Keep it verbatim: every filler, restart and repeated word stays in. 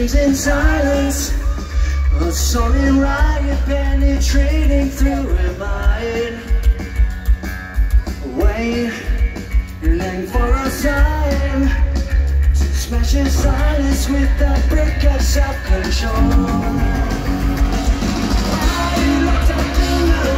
dreams in silence, a solid riot penetrating through her mind. Waiting for a sign to smash her silence with a brick of self-control. I looked up in the